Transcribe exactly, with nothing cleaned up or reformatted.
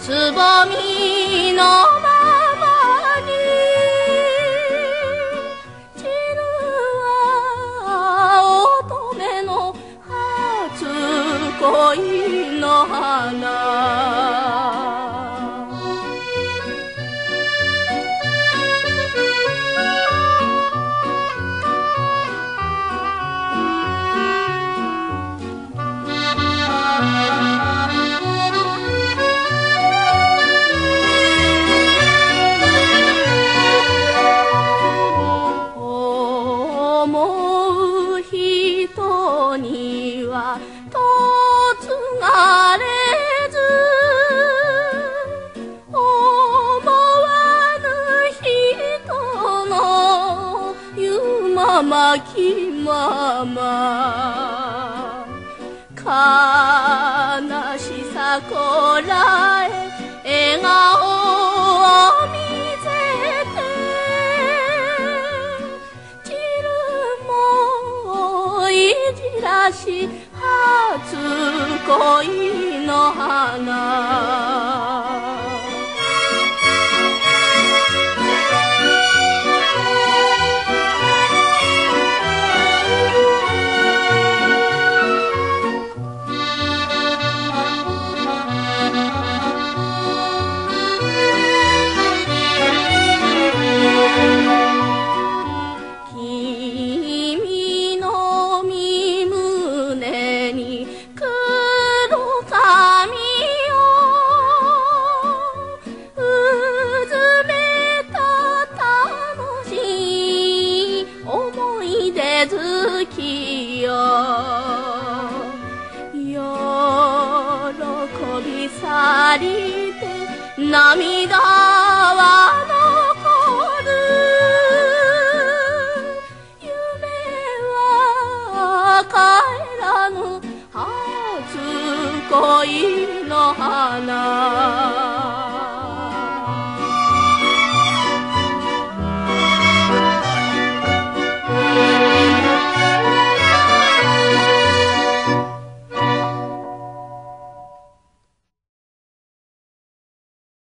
つぼみのままに散るは乙女の初恋の花。思う人にはとつがれず、思わぬ人の言うまま気まま、悲しさこらえ笑顔を見せて、散るもいじらし初恋の花。君の身胸に黒髪をうずめた楽しい思い出月よ、喜び去りて涙は残る、帰らぬ初恋の花。